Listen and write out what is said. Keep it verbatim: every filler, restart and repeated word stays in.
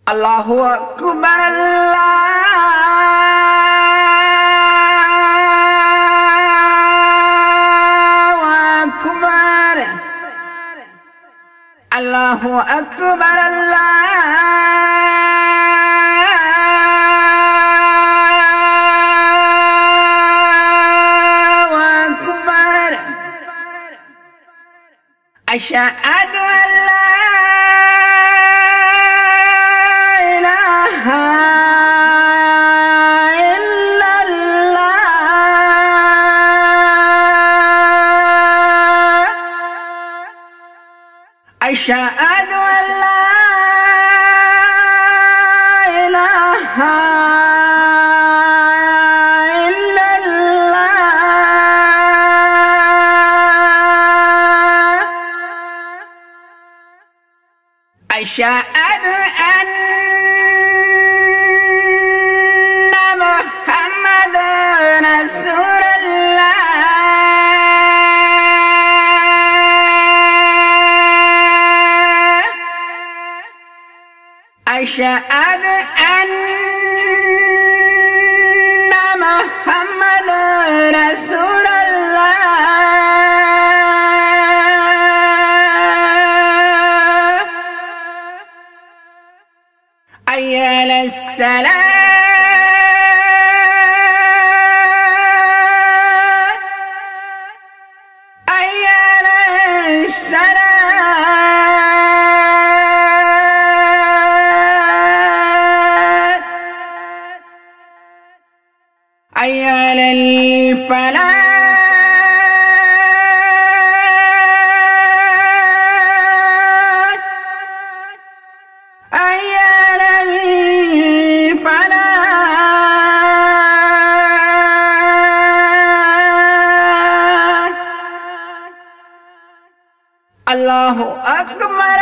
Allahu Akbar Allahu Akbar Allahu Akbar Allahu Akbar Asyhadu an la أشهد أن لا إله إلا الله أشهد أن محمدا رسول الله أشهد أن محمدا رسول الله حي على الصلاة حي على الصلاة حي على الفلاح حي على الفلاح الله أكبر